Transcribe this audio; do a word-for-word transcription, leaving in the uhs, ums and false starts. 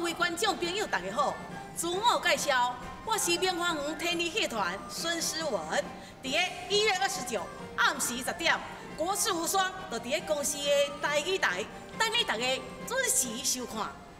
位观众朋友，大家好！自我介绍，我是明花园天理戏团孙诗文。伫个一月二十九暗时十点，国视无双就伫个公司的台语台，等你大家准时收看。